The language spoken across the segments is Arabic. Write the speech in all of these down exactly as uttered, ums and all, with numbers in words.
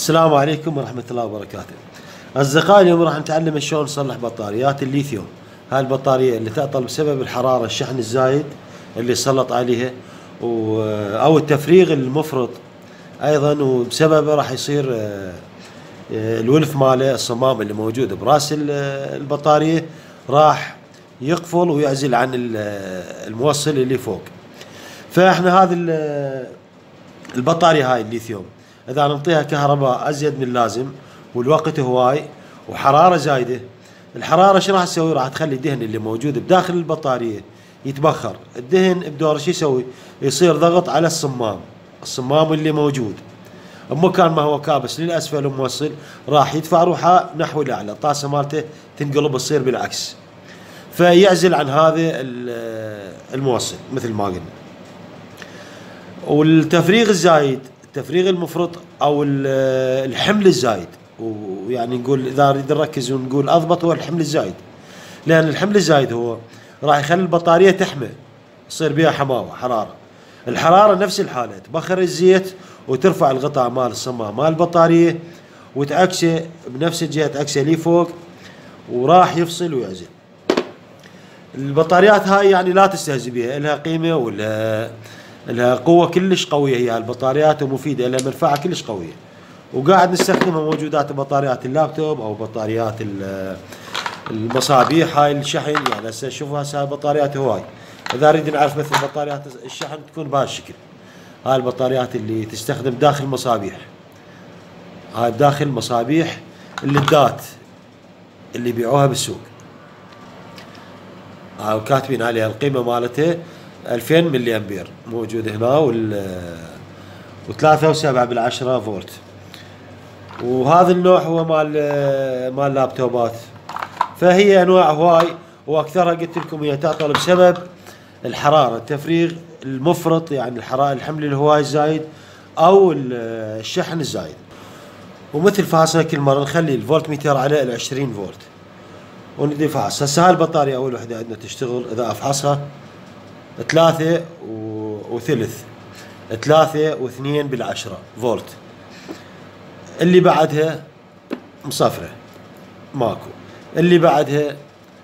السلام عليكم ورحمة الله وبركاته. أصدقائي، اليوم راح نتعلم شلون نصلح بطاريات الليثيوم. هاي البطارية اللي تعطل بسبب الحرارة، الشحن الزايد اللي سلط عليها، أو التفريغ المفرط أيضا، وبسببه راح يصير الولف ماله، الصمام اللي موجود براس البطارية راح يقفل ويعزل عن الموصل اللي فوق. فاحنا هذه البطارية هاي الليثيوم اذا نعطيها كهرباء ازيد من اللازم والوقت هواي وحراره زايده، الحراره شو راح تسوي؟ راح تخلي الدهن اللي موجود بداخل البطاريه يتبخر. الدهن بدوره شو يسوي؟ يصير ضغط على الصمام، الصمام اللي موجود بمكان ما هو كابس للاسفل وموصل، راح يدفع روحه نحو الاعلى، الطاسه مالته تنقلب تصير بالعكس، فيعزل عن هذا الموصل مثل ما قلنا. والتفريغ الزايد، التفريغ المفرط او الحمل الزايد، ويعني نقول اذا نريد نركز ونقول اضبط هو الحمل الزايد، لان الحمل الزايد هو راح يخلي البطاريه تحمى، يصير بها حماوه حراره. الحراره نفس الحاله تبخر الزيت وترفع الغطاء مال الصمام مال البطاريه وتعكسه بنفس الجهه، تعكسه لي فوق وراح يفصل ويعزل. البطاريات هاي يعني لا تستهزئ بها، لها قيمه ولا لها قوة كلش قوية، هي البطاريات ومفيدة، لها منفعة كلش قوية، وقاعد نستخدمها موجودات بطاريات اللابتوب او بطاريات المصابيح هاي الشحن. يعني هسه شوفوا هسه البطاريات هواي، اذا نريد نعرف مثل بطاريات الشحن تكون بهالشكل. هاي البطاريات اللي تستخدم داخل مصابيح، هاي داخل مصابيح الليدات اللي يبيعوها بالسوق، هاي كاتبين عليها القيمة مالتها ألفين ملي امبير موجود هنا، وال وثلاثة وسبعة بالعشرة فولت. وهذا النوع هو مال مال لابتوبات، فهي انواع هواي، واكثرها قلت لكم هي تعطل بسبب الحراره، التفريغ المفرط، يعني الحراره الحمل الهواي الزايد او الشحن الزايد. ومثل فحصنا كل مره نخلي الفولت ميتر على ال عشرين فولت وندي فحص. هسه هاي البطاريه اول وحده عندنا تشتغل، اذا افحصها ثلاثة وثلث، ثلاثة واثنين بالعشرة فولت، اللي بعدها مصفرة ماكو، اللي بعدها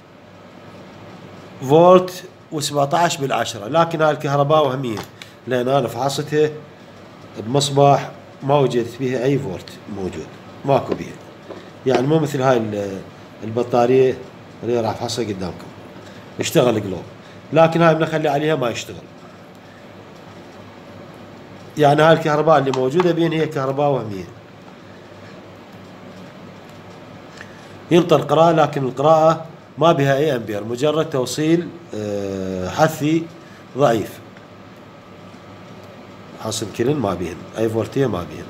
فولت وسبعة عشر بالعشرة. لكن هاي الكهرباء وهمية، لان انا فحصتها بمصباح ما وجدت بها اي فولت موجود، ماكو بها، يعني مو مثل هاي البطارية اللي راح افحصها قدامكم اشتغل قلوب، لكن هاي بنخلي عليها ما يشتغل. يعني هاي الكهرباء اللي موجودة بين هي كهرباء وهمية، ينطر القراءة، لكن القراءة ما بها اي امبير، مجرد توصيل حثي ضعيف، حصل كلن ما بين اي فولتية، ما بين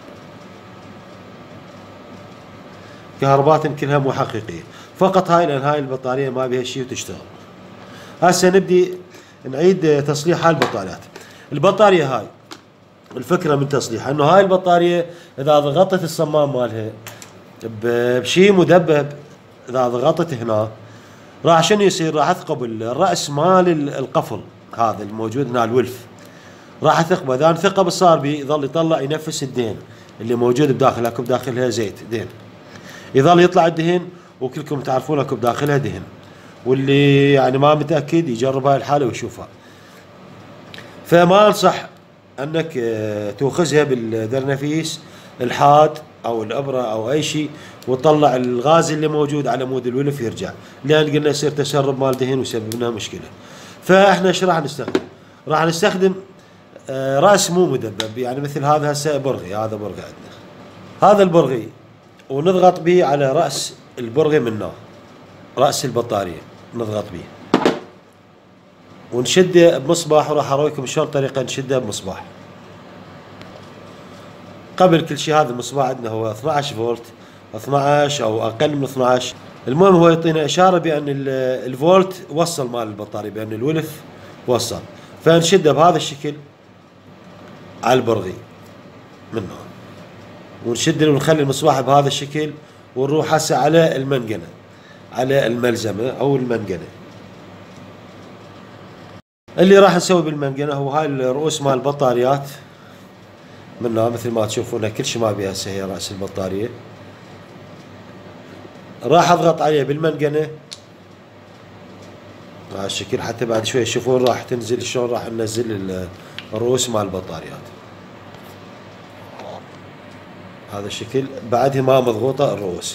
كهرباء كلها مو حقيقية، فقط هاي لان هاي البطارية ما بها شيء وتشتغل. هسه نبدي نعيد تصليح هاي البطاريات. البطارية هاي الفكرة من تصليحها انه هاي البطارية اذا ضغطت الصمام مالها بشيء مدبب، اذا ضغطت هنا راح شنو يصير؟ راح اثقب الرأس مال القفل هذا الموجود هنا الولف، راح اثقبه، اذا انثقب صار بي يظل يطلع ينفس الدهن اللي موجود بداخلها، اكو بداخلها زيت دهن، يظل يطلع الدهن، وكلكم تعرفون اكو بداخلها دهن، واللي يعني ما متأكد يجرب هاي الحالة ويشوفها. فما انصح انك تأخذها بالذرنفيس الحاد او الابرة او اي شيء وتطلع الغاز اللي موجود على مود الولف يرجع، لان قلنا يصير تسرب مال دهن ويسبب لنا مشكلة. فاحنا ايش راح نستخدم؟ راح نستخدم راس مو مدبب، يعني مثل هذا هسه برغي، هذا برغي عندنا، هذا البرغي، ونضغط به على راس البرغي منه، راس البطارية نضغط به ونشده بمصباح، وراح ارويكم شلون طريقه نشده بمصباح. قبل كل شيء هذا المصباح عندنا هو اثني عشر فولت، اثني عشر او اقل من اثني عشر، المهم هو يعطينا اشاره بان الفولت وصل مال البطاريه، بان الولف وصل، فنشده بهذا الشكل على البرغي من هون، ونشد ونخلي المصباح بهذا الشكل، ونروح هسه على المنقنه، على الملزمه او المنقنه. اللي راح نسوي بالمنقنه هو هاي الرؤوس مال البطاريات منها مثل ما تشوفونها كل شيء ما بيها هسه هي راس البطاريه. راح اضغط عليه بالمنقنه بهذا الشكل حتى بعد شوي تشوفون راح تنزل شلون راح ننزل الرؤوس مال البطاريات. هذا الشكل بعدها ما مضغوطه الرؤوس.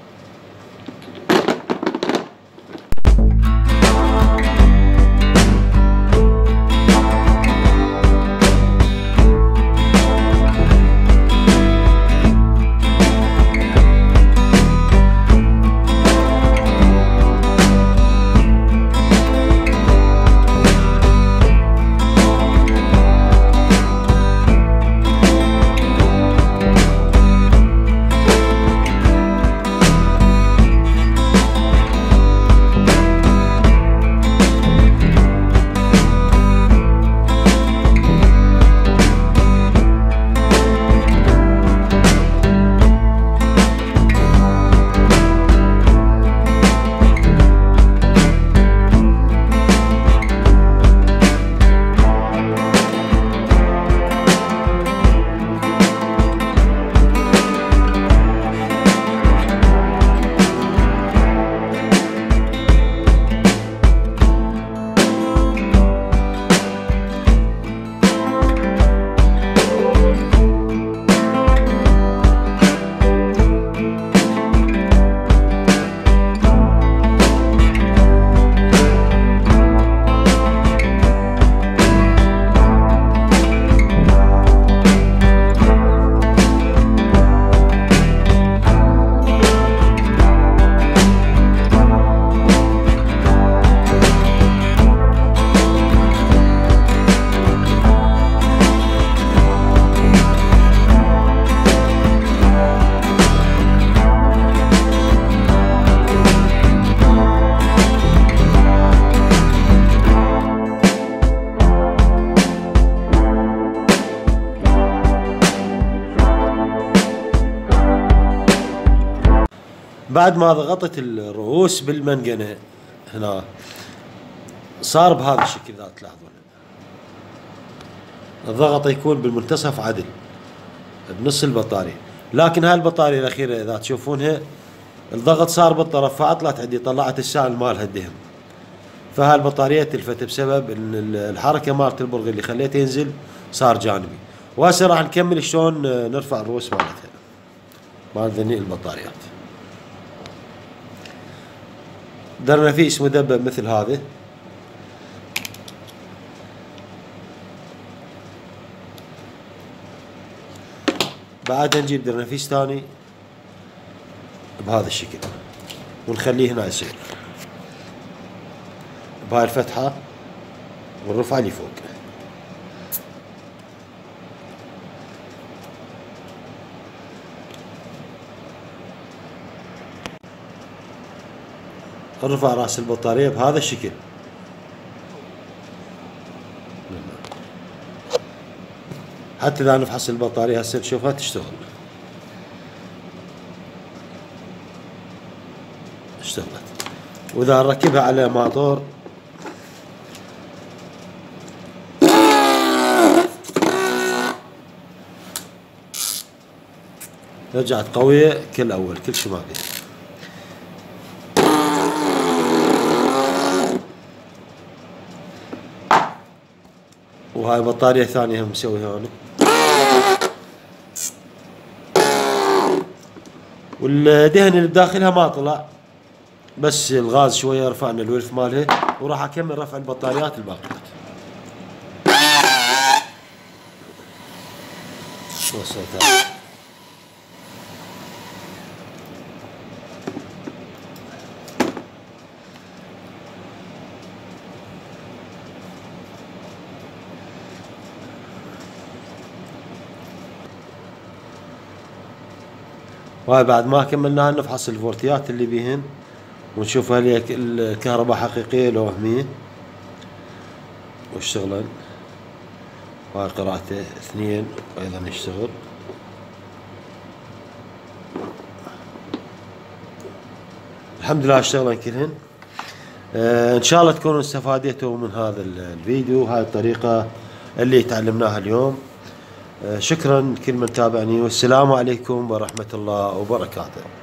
بعد ما ضغطت الرؤوس بالمنقنه هنا صار بهذا الشكل اذا تلاحظون. الضغط يكون بالمنتصف عدل بنص البطاريه، لكن هاي البطاريه الاخيره اذا تشوفونها الضغط صار بالطرف فعطلت عندي، طلعت السائل مالها الدهم، فهاي البطاريه تلفت بسبب ان الحركه مالت البرغي اللي خليته ينزل صار جانبي. وهسه راح نكمل شلون نرفع الرؤوس مالتها مال ذني البطاريات. درنفيس مدبب مثل هذا، بعدها نجيب درنفيس ثاني بهذا الشكل ونخليه هنا يصير بهاي الفتحة ونرفعه لفوق. نرفع راس البطارية بهذا الشكل. حتى اذا نفحص البطارية هسه تشوفها تشتغل. اشتغلت. واذا نركبها على موتور رجعت قوية كل اول كل شي ما بيه. وهاي بطارية ثانية هم مسويها هون. والدهن اللي بداخلها ما طلع، بس الغاز شوية رفعنا الولف مالها، وراح اكمل رفع البطاريات الباقيات. وصلتها. وهاي بعد ما كملناها نفحص الفولتيات اللي بيهن ونشوف هل هي الكهرباء حقيقية لو وهمية واشتغلن. وهاي قراءته اثنين وايضا يشتغل. الحمد لله اشتغلن كلهن. آه ان شاء الله تكونوا استفادتوا من هذا الفيديو، هاي الطريقة اللي تعلمناها اليوم. شكرا لكل من تابعني، والسلام عليكم ورحمة الله وبركاته.